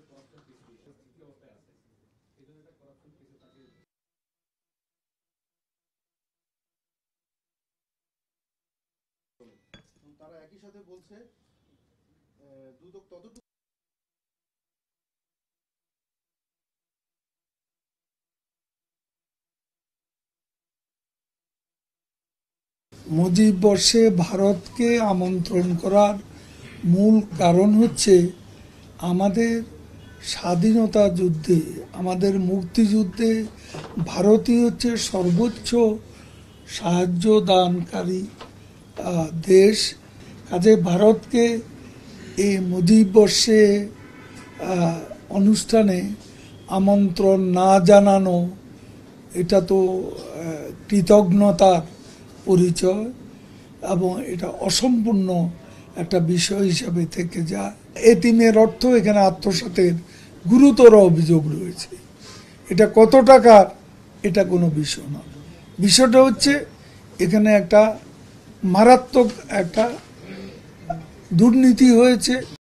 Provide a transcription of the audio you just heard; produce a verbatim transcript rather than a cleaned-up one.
তারা একই সাথে বলছে দুদক ততটুকু মুজিব বর্ষে ভারতকে আমন্ত্রণ করার মূল কারণ হচ্ছে আমাদের স্বাধীনতা যুদ্ধে, আমাদের মুক্তিযুদ্ধে ভারতই হচ্ছে সর্বোচ্চ সাহায্য দানকারী দেশ। কাজে ভারতকে এই মুজিব বর্ষে অনুষ্ঠানে আমন্ত্রণ না জানানো এটা তো কৃতজ্ঞতার পরিচয় এবং এটা অসম্পূর্ণ একটা বিষয় হিসাবে থেকে যায়। এতিমের অর্থ এখানে আত্মসাতের গুরুতর অভিযোগ রয়েছে। এটা কত টাকার এটা কোনো বিষয় না, বিষয়টা হচ্ছে এখানে একটা মারাত্মক একটা দুর্নীতি হয়েছে।